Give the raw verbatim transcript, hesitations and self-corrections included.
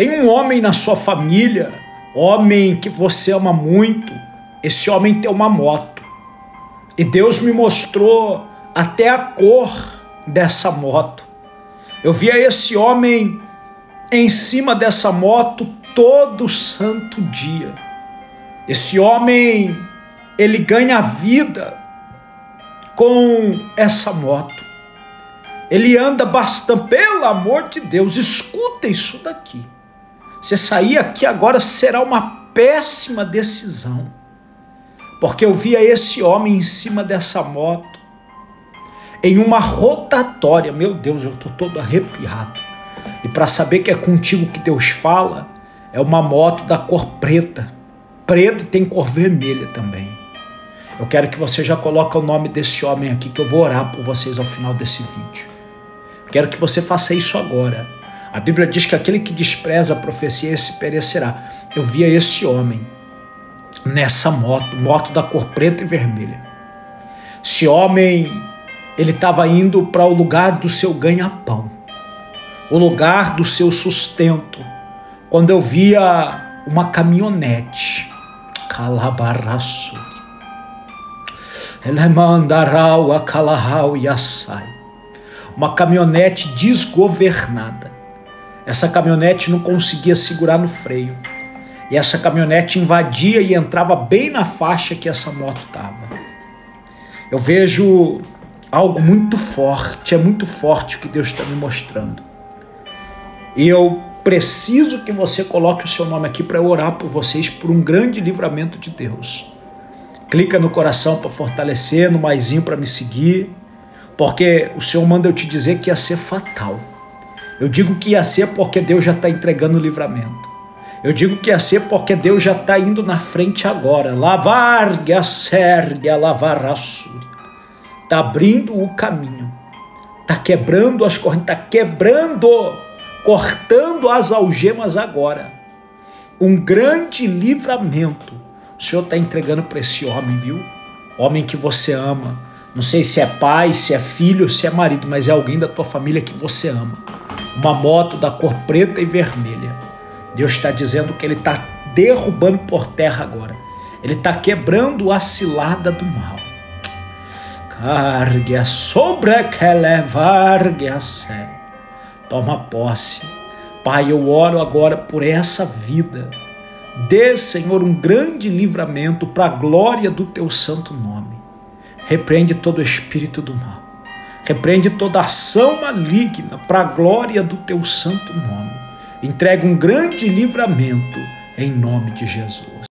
Tem um homem na sua família, homem que você ama muito, esse homem tem uma moto. E Deus me mostrou até a cor dessa moto. Eu via esse homem em cima dessa moto todo santo dia. Esse homem, ele ganha vida com essa moto. Ele anda bastante, pelo amor de Deus, escuta isso daqui. Você sair aqui agora será uma péssima decisão, porque eu via esse homem em cima dessa moto, em uma rotatória. Meu Deus, eu estou todo arrepiado. E para saber que é contigo que Deus fala, é uma moto da cor preta. Preto, tem cor vermelha também. Eu quero que você já coloque o nome desse homem aqui, que eu vou orar por vocês ao final desse vídeo. Quero que você faça isso agora. A Bíblia diz que aquele que despreza a profecia, esse perecerá. Eu via esse homem nessa moto, moto da cor preta e vermelha. Esse homem, ele estava indo para o lugar do seu ganha-pão, o lugar do seu sustento. Quando eu via uma caminhonete, Calabaraçu, Elemandarau, Acalarau e Assai, uma caminhonete desgovernada. Essa caminhonete não conseguia segurar no freio. E essa caminhonete invadia e entrava bem na faixa que essa moto estava. Eu vejo algo muito forte, é muito forte o que Deus está me mostrando. E eu preciso que você coloque o seu nome aqui para eu orar por vocês, por um grande livramento de Deus. Clica no coração para fortalecer, no maisinho para me seguir, porque o Senhor manda eu te dizer que ia ser fatal. Eu digo que ia ser porque Deus já está entregando o livramento. Eu digo que ia ser porque Deus já está indo na frente agora. Lavarga, serga, lavaraçúria. Está abrindo o caminho. Está quebrando as correntes. Está quebrando, cortando as algemas agora. Um grande livramento. O Senhor está entregando para esse homem, viu? Homem que você ama. Não sei se é pai, se é filho, se é marido, mas é alguém da tua família que você ama. Uma moto da cor preta e vermelha. Deus está dizendo que Ele está derrubando por terra agora. Ele está quebrando a cilada do mal. Cargue sobre que levargue a sé. Toma posse. Pai, eu oro agora por essa vida. Dê, Senhor, um grande livramento para a glória do Teu santo nome. Repreende todo espírito do mal. Repreende toda ação maligna para a glória do Teu santo nome. Entrega um grande livramento em nome de Jesus.